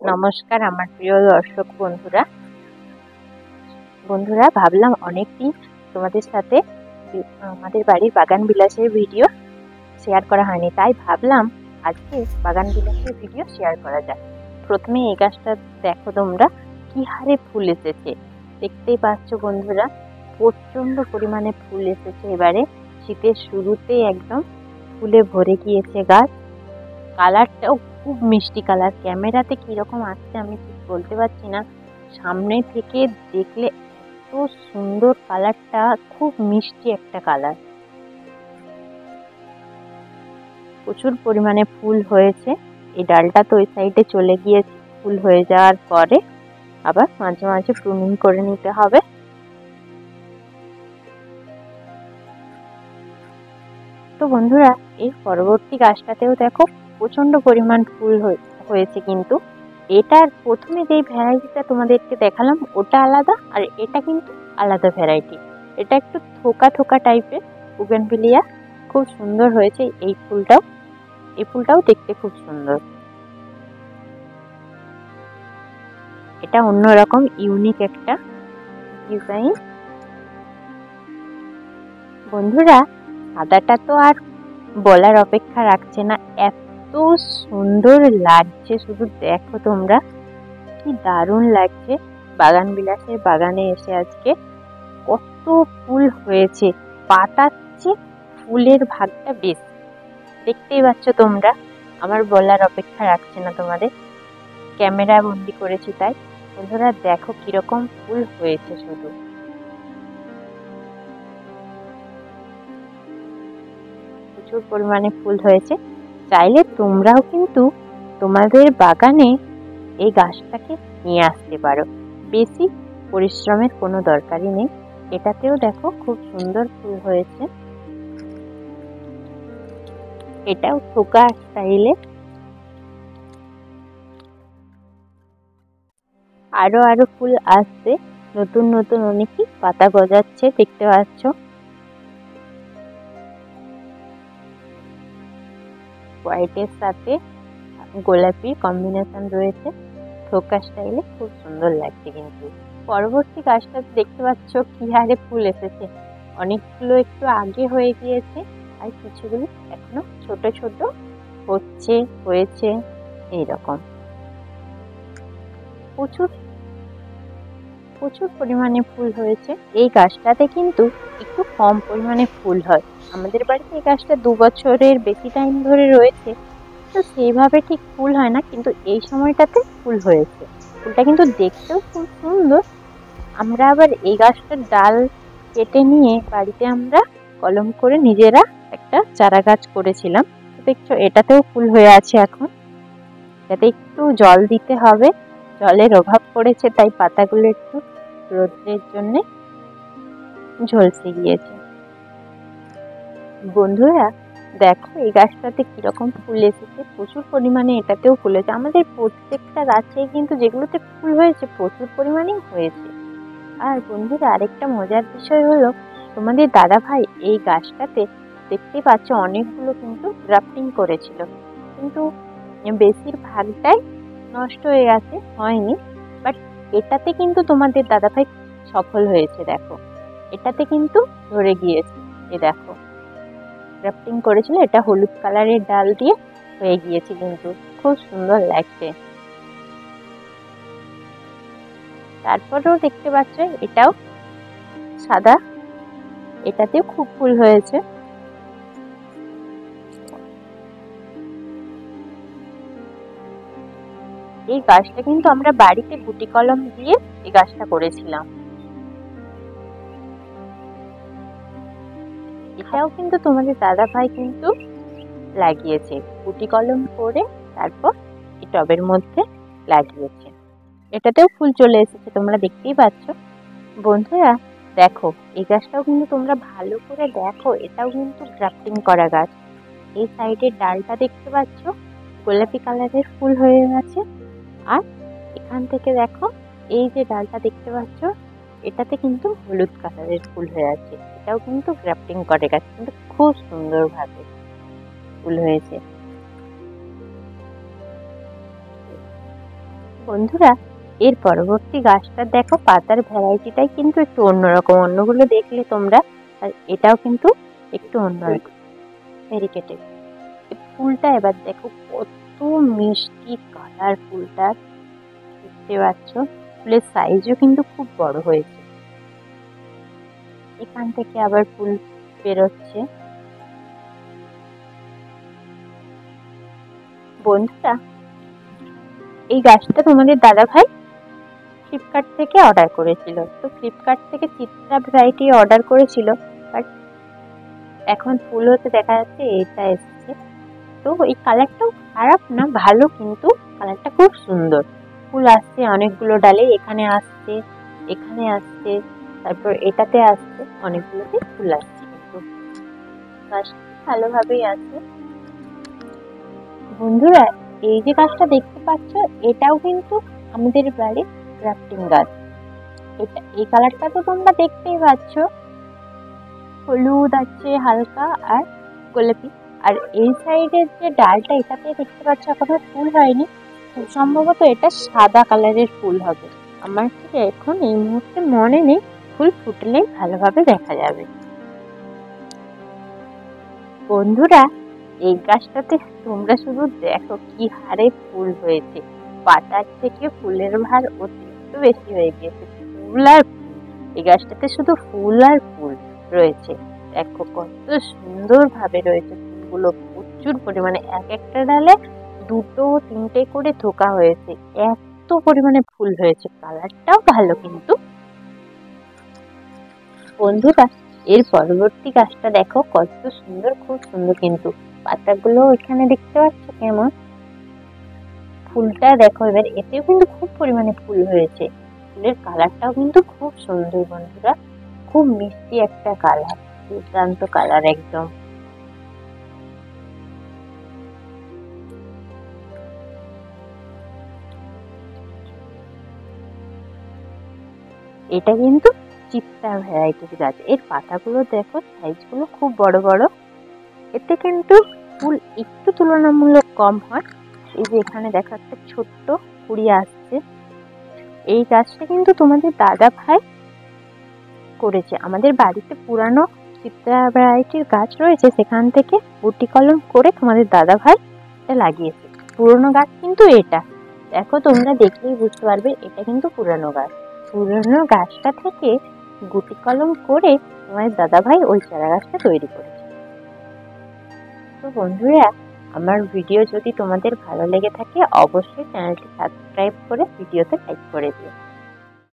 নমস্কার আমার প্রিয় দর্শক বন্ধুরা ভাবলাম অনেকদিন তোমাদের সাথে আমাদের বাড়ির বাগান বিলাসের ভিডিও শেয়ার করা হয়নি, তাই ভাবলাম আজকে বাগান বিলাসের ভিডিও শেয়ার করা যায়। প্রথমে এই গাছটা দেখো তোমরা কি হারে ফুল এসেছে, দেখতেই পাচ্ছ বন্ধুরা, প্রচন্ড পরিমাণে ফুল এসেছে। এবারে শীতের শুরুতে একদম ফুলে ভরে গিয়েছে গাছ। কালারটাও খুব মিষ্টি কালার। ক্যামেরাতে কিরকম আসছে আমি ঠিক বলতে পারছি না, সামনে থেকে দেখলে এত সুন্দর কালারটা, খুব মিষ্টি একটা কালার। প্রচুর পরিমাণে ফুল হয়েছে। এই ডালটা তো ওই সাইডে চলে গিয়েছে, ফুল হয়ে যাওয়ার পরে আবার মাঝে মাঝে প্রুনিং করে নিতে হবে। তো বন্ধুরা, এই পরবর্তী গাছটাতেও দেখো প্রচন্ড পরিমাণ ফুল হয়েছে, কিন্তু এটার প্রথমে যেই ভ্যারাইটিটা তোমাদেরকে দেখালাম ওটা আলাদা, আর এটা কিন্তু আলাদা ভ্যারাইটি। এটা একটু থোকা থোকা টাইপের বুগেনভিলিয়া, খুব সুন্দর হয়েছে। এই ফুলটাও দেখতে খুব সুন্দর। এটা অন্যরকম ইউনিক একটা ডিজাইন। বন্ধুরা, সাদাটা তো আর বলার অপেক্ষা রাখছে না, এত সুন্দর লাগছে, শুধু দেখো তোমরা, কি দারুণ লাগছে। বাগান বিলাসের বাগানে এসে আজকে কত ফুল হয়েছে, পাতাচ্ছে ফুলের ভাগটা বেশ, দেখতেই পাচ্ছ তোমরা। আমার বলার অপেক্ষা রাখছে না তোমাদের, ক্যামেরা বন্দি করেছি তাই। বন্ধুরা দেখো কিরকম ফুল হয়েছে, শুধু প্রচুর পরিমাণে ফুল হয়েছে। চাইলে তোমরাও কিন্তু তোমাদের বাগানে এই গাছটাকে নিয়ে আসতে পারো, বেশি পরিশ্রমের কোনো দরকারই নেই। এটাতেও দেখো খুব সুন্দর ফুল হয়েছে, এটাও থোকা স্টাইলে। আরো ফুল আসছে, নতুন নতুন অনেকই পাতা গজাচ্ছে, দেখতে পাচ্ছ। হোয়াইটের সাথে গোলাপির কম্বিনেশন রয়েছে, থোকা স্টাইলে, খুব সুন্দর লাগছে। কিন্তু পরবর্তী গাছটা দেখতে পাচ্ছ কি হারে ফুল এসেছে। অনেকগুলো একটু আগে হয়ে গিয়েছে, আর কিছুগুলো এখনো ছোট ছোট হয়েছে এইরকম। প্রচুর পরিমাণে ফুল হয়েছে। এই গাছটাতে কিন্তু একটু কম পরিমাণে ফুল হয়। আমাদের বাড়িতে এই গাছটা 2 বছরের বেশি টাইম ধরে রয়েছে, তো সেইভাবে ঠিক ফুল হয় না, কিন্তু এই সময়টাতে ফুল হয়েছে। ফুলটা কিন্তু দেখতেও খুব সুন্দর। আমরা আবার এই গাছটার ডাল কেটে নিয়ে বাড়িতে আমরা কলম করে নিজেরা একটা চারা গাছ করেছিলাম। দেখছো এটাতেও ফুল হয়ে আছে এখন। এটাতে একটু জল দিতে হবে, জলের অভাব পড়েছে, তাই পাতাগুলো একটু রোদ্রের জন্য ঝলসে গিয়েছে। বন্ধুরা দেখো এই গাছটাতে কিরকম ফুল এসেছে, প্রচুর পরিমাণে এটাতেও ফুল হয়েছে। আমাদের প্রত্যেকটা গাছে কিন্তু যেগুলোতে ফুল হয়েছে প্রচুর পরিমাণেই হয়েছে। আর বন্ধুরা আরেকটা মজার বিষয় হলো, তোমাদের দাদা ভাই এই গাছটাতে দেখতেই পাচ্ছ অনেকগুলো কিন্তু গ্রাফটিং করেছিল, কিন্তু বেশিরভাগটাই নষ্ট হয়ে গেছে, হয়নি। বাট এটাতে কিন্তু তোমাদের দাদা ভাই সফল হয়েছে, দেখো এটাতে কিন্তু ধরে গিয়েছে। এ দেখো গ্রাফটিং করেছিল, এটা হলুদ কালারের ডাল দিয়ে হয়ে গিয়েছে, কিন্তু খুব সুন্দর লাগছে। তারপরেও দেখতে পাচ্ছ এটাও সাদা, এটাতেও খুব ফুল হয়েছে। এই গাছটা কিন্তু আমরা বাড়িতে গুটি কলম দিয়ে এই গাছটা করেছিলাম। এটাও কিন্তু তোমাদের দাদা ভাই কিন্তু লাগিয়েছে, গুটি কলম করে তারপর এই টবের মধ্যে লাগিয়েছে। এটাতেও ফুল চলে এসেছে, তোমরা দেখতেই পাচ্ছ। বন্ধুরা দেখো এই গাছটাও কিন্তু তোমরা ভালো করে দেখো, এটাও কিন্তু গ্রাফটিং করা গাছ। এই সাইডের ডালটা দেখতে পাচ্ছ গোলাপি কালারের ফুল হয়ে গেছে, আর এখান থেকে দেখো এই যে ডালটা দেখতে পাচ্ছ এটাতে কিন্তু হলুদ কালারের ফুল হয়ে আছে, এটাও কিন্তু গ্রাফটিং করে গাছ, কিন্তু খুব সুন্দরভাবে ফুল হয়েছে। বন্ধুরা, এর পরবর্তী গাছটা দেখো, পাতার ভ্যারাইটিটাই কিন্তু একটু অন্যরকম। অন্যগুলো দেখলে তোমরা, আর এটাও কিন্তু একটু অন্যরকম, ভেরিকেটেড। ফুলটা এবার দেখো কত মিষ্টি কালার ফুলটা, দেখতে পাচ্ছ। ফুলের সাইজও কিন্তু খুব বড় হয়েছে। এখান থেকে আবার ফুল বেরোচ্ছে। বন্ধুরা, এই গাছটা তোমাদের দাদা ভাই ফ্লিপকার্ট থেকে অর্ডার করেছিল। তো ফ্লিপকার্ট থেকে চিত্রা ভ্যারাইটি অর্ডার করেছিল, বাট এখন ফুল হতে দেখা যাচ্ছে এটা এসছে। তো এই কালারটাও খারাপ না, ভালো, কিন্তু কালারটা খুব সুন্দর। ফুল আসছে অনেকগুলো ডালে, এখানে আসছে, এখানে আসছে, তারপর এটাতে আসছে, অনেকগুলোতে ফুল আসছে, কিন্তু গাছটা ভালোভাবেই আছে। বন্ধুরা, এই যে গাছটা দেখতে পাচ্ছ, এটাও কিন্তু আমাদের বাড়ির গ্রাফটিং গাছ। এটা, এই কালারটা তো তোমরা দেখতেই পাচ্ছ, হলুদ আছে হালকা আর গোলাপি। আর এই সাইডের যে ডালটা, এটাতে দেখতে পাচ্ছ এখনো ফুল হয়নি, খুব সম্ভবত এটা সাদা কালারের ফুল হবে। আমার ঠিক এখন এই মুহূর্তে মনে নেই, ফুল ফুটলেই ভালোভাবে দেখা যাবে। বন্ধুরা, এই গাছটাতে তোমরা শুধু দেখো কি হারে ফুল হয়েছে। পাতার থেকে ফুলের ভার অতিরিক্ত বেশি হয়ে গিয়েছে, ফুল আর ফুল। এই গাছটাতে শুধু ফুল আর ফুল রয়েছে। দেখো কত সুন্দর ভাবে রয়েছে ফুলগুলো, প্রচুর পরিমাণে। এক একটা ডালে দুটো তিনটে করে থোকা হয়েছে, এত পরিমাণে ফুল হয়েছে। কালারটাও ভালো কিন্তু। বন্ধুরা, এর পরবর্তী গাছটা দেখো কত সুন্দর, খুব সুন্দর কিন্তু। পাতাগুলো এখানে দেখতে পাচ্ছ কেমন, ফুলটা দেখো এবার, এতেও কিন্তু খুব পরিমাণে ফুল হয়েছে। ফুলের কালারটাও কিন্তু খুব সুন্দর বন্ধুরা, খুব মিষ্টি একটা কালার, দুর্দান্ত কালার একদম। এটা কিন্তু চিত্রা ভ্যারাইটির গাছ। এর পাতাগুলো দেখো, সাইজগুলো খুব বড় বড়। এতে কিন্তু ফুল একটু তুলনামূলক কম হয়। এই যে এখানে দেখো একটা ছোট্ট কুড়ি আসছে। এই গাছটা কিন্তু তোমাদের দাদা ভাই করেছে। আমাদের বাড়িতে পুরানো চিত্রা ভ্যারাইটির গাছ রয়েছে, সেখান থেকে গুটি কলম করে তোমাদের দাদা ভাই এটা লাগিয়েছে। পুরনো গাছ কিন্তু এটা, দেখো তোমরা দেখলেই বুঝতে পারবে এটা কিন্তু পুরানো গাছ। পুরানো গাছটা থেকে গুটি কলম করে তোমাদের দাদা ভাই ওই চারা গাছটা তৈরি করেছে। তো বন্ধুরা, আমার ভিডিও যদি তোমাদের ভালো লেগে থাকে, অবশ্যই চ্যানেলটি সাবস্ক্রাইব করে ভিডিওতে লাইক করে দিও।